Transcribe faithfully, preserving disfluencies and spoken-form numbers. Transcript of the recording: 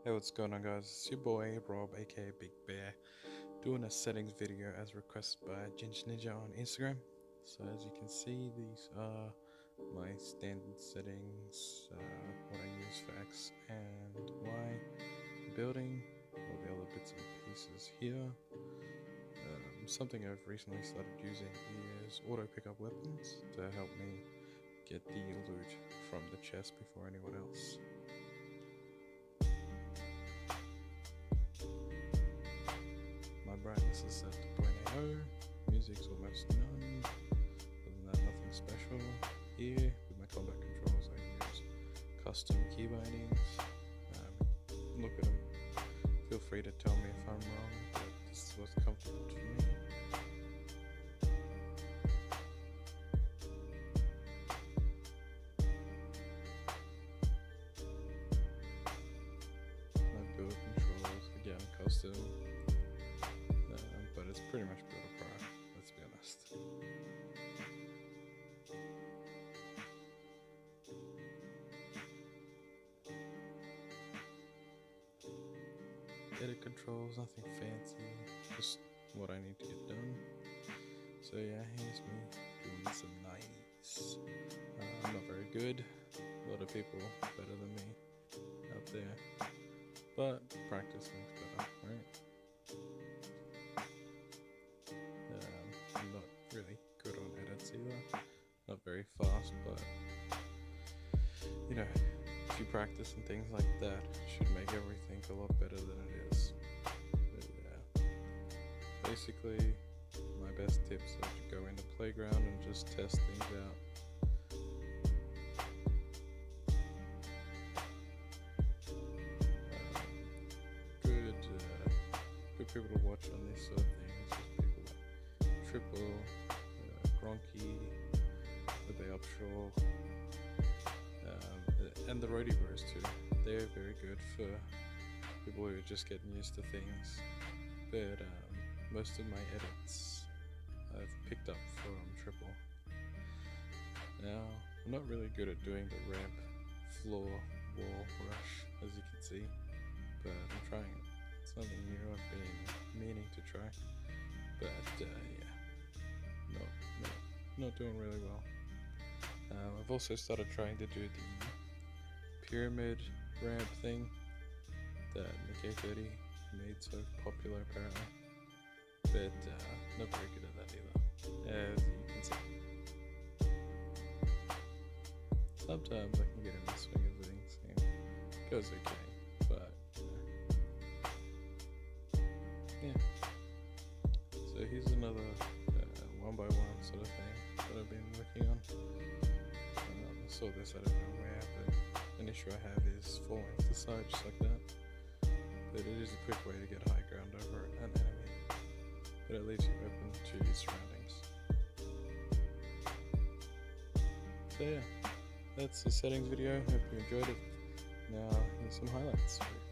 Hey, what's going on, guys? It's your boy Rob, aka Big Bear, doing a settings video as requested by Ginger Ninja on Instagram. So as you can see, these are my standard settings, uh, what I use for X and Y, building, all the other bits and pieces here. Um, something I've recently started using is auto pickup weapons to help me get the loot from the chest before anyone else. My brightness is set to zero point eight zero, music's almost none, other than that nothing special. Here, with my combat controls, I use custom key bindings. Um, look at them, feel free to tell me if I'm wrong, but this is what's comfortable for me. My build controls, again, custom. Um, but it's pretty much built a pro, let's be honest. Edit controls, nothing fancy, just what I need to get done. So yeah, here's me doing some nineties. Uh, I'm not very good, a lot of people better than me out there, but practice makes better, right? I'm not really good on edits either, not very fast, but you know, if you practice and things like that, it should make everything a lot better than it is. But yeah, basically my best tips are to go into playground and just test things out. Um, good, uh, good people to watch on this sort of things is people like Triple, uh, Gronky, the Bay Upshore, um, and the Roadie Bros too. They're very good for people who are just getting used to things. But um, most of my edits I've picked up from Triple. Now, I'm not really good at doing the ramp floor wall rush, as you can see, but I'm trying it. It's nothing new, I've been meaning to try, but uh, yeah. No, no, not doing really well. Um, I've also started trying to do the pyramid ramp thing that Nick A thirty made so popular apparently, but uh, not very good at that either, as you can see. Sometimes I can get in the swing of things and it goes okay, but you know. Yeah. So here's another one by one sort of thing that I've been working on. Um, I saw this, I don't know where, but an issue I have is falling to the side just like that. But it is a quick way to get high ground over an enemy, but it leaves you open to your surroundings. So yeah, that's the settings video, hope you enjoyed it. Now here's some highlights.